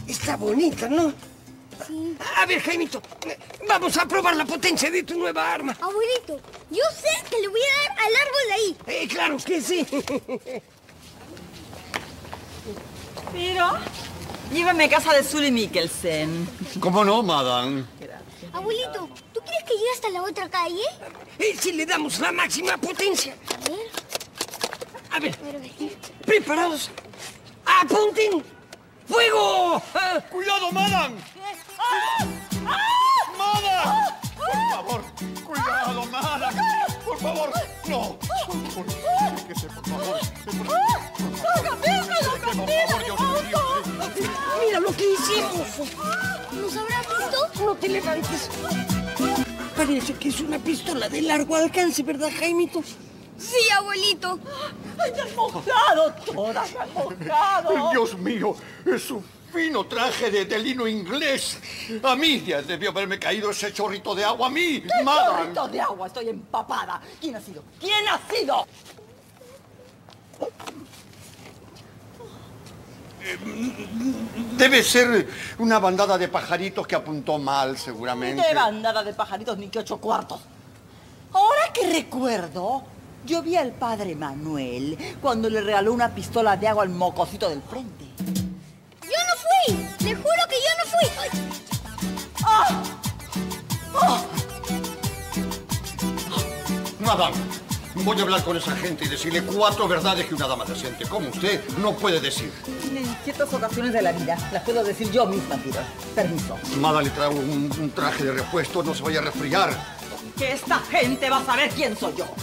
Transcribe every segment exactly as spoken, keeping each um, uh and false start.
Está bonita, ¿no? Sí. A ver, Jaimito, vamos a probar la potencia de tu nueva arma. Abuelito, yo sé que le voy a dar al árbol de ahí. Eh, claro que sí. Pero, llévame a casa de Sully Mikkelsen. ¿Cómo no, madame? Gracias. Abuelito, ¿tú crees que llegue hasta la otra calle? Eh, si le damos la máxima potencia. A ver. A ver, A ver, a ver. preparados. ¡Apunten! ¡Fuego! Ah, ¡Cuidado, madame! ¡Ah! ¡Ah! ¡Madame! Por favor, cuidado, madame. Por favor, no. Por favor, que se, por favor. Por favor, Dios mío. ¡Mira lo que hicimos! ¿Nos habrá visto? No te levantes. Parece que es una pistola de largo alcance, ¿verdad, Jaimito? Sí, abuelito. ¡Ay, me han mojado todas! ¡Me han mojado! Dios mío, es un fino traje de, de lino inglés. A mí ya debió haberme caído ese chorrito de agua. A mí, ¡Qué madame. chorrito de agua! Estoy empapada. ¿Quién ha sido? ¿Quién ha sido? Debe ser una bandada de pajaritos que apuntó mal, seguramente. Ni qué bandada de pajaritos, ni qué ocho cuartos. Ahora que recuerdo, yo vi al padre Manuel cuando le regaló una pistola de agua al mocosito del frente. Yo no fui. Le juro que yo no fui. Ay. ¡Ah! ¡Ah! Madame, voy a hablar con esa gente y decirle cuatro verdades que una dama decente como usted no puede decir. En ciertas ocasiones de la vida las puedo decir yo misma, Peter. Permiso. Madame, le traigo un, un traje de repuesto, no se vaya a resfriar. Que esta gente va a saber quién soy yo.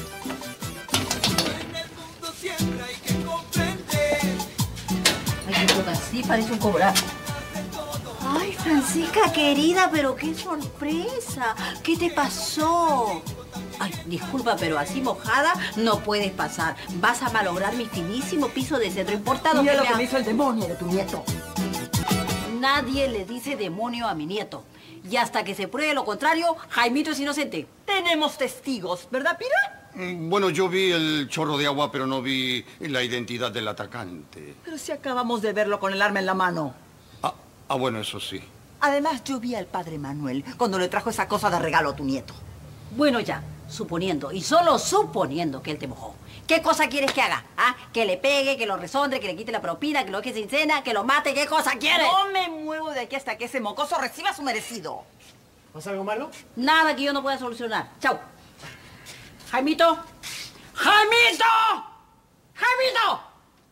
Ay, qué así parece un cobrar. Ay, Francisca, querida, pero qué sorpresa. ¿Qué te pasó? Ay, disculpa, pero así mojada no puedes pasar. Vas a malograr mi finísimo piso de cedro importado. Mira que lo me que ha- me hizo el demonio de tu nieto. Nadie le dice demonio a mi nieto. Y hasta que se pruebe lo contrario, Jaimito es inocente. Tenemos testigos, ¿verdad, Pira? Mm, Bueno, yo vi el chorro de agua, pero no vi la identidad del atacante. Pero si acabamos de verlo con el arma en la mano. Ah, ah, bueno, eso sí. Además, yo vi al padre Manuel cuando le trajo esa cosa de regalo a tu nieto. Bueno, ya, suponiendo, y solo suponiendo que él te mojó. ¿Qué cosa quieres que haga? ¿Ah? ¿Que le pegue, que lo resondre, que le quite la propina, que lo deje sin cena, que lo mate? ¿Qué cosa quieres? No me muevo de aquí hasta que ese mocoso reciba su merecido. ¿Pasa algo malo? Nada que yo no pueda solucionar. Chau. Jaimito. ¡Jaimito! ¡Jaimito!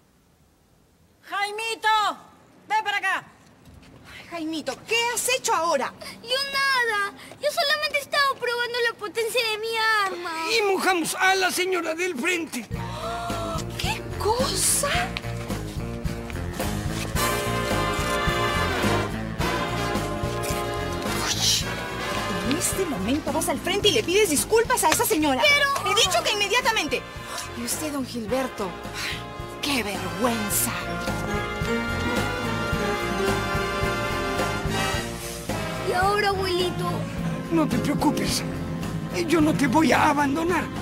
¡Jaimito! ¡Ven para acá! Jaimito, ¿qué has hecho ahora? Yo nada. Yo solamente estaba probando la potencia de mi arma. Y mojamos a la señora del frente. ¿Qué cosa? Uy, en este momento vas al frente y le pides disculpas a esa señora. Pero... He dicho que inmediatamente. Y usted, don Gilberto. Ay, ¡qué vergüenza! Y ahora, abuelito. No te preocupes. Yo no te voy a abandonar.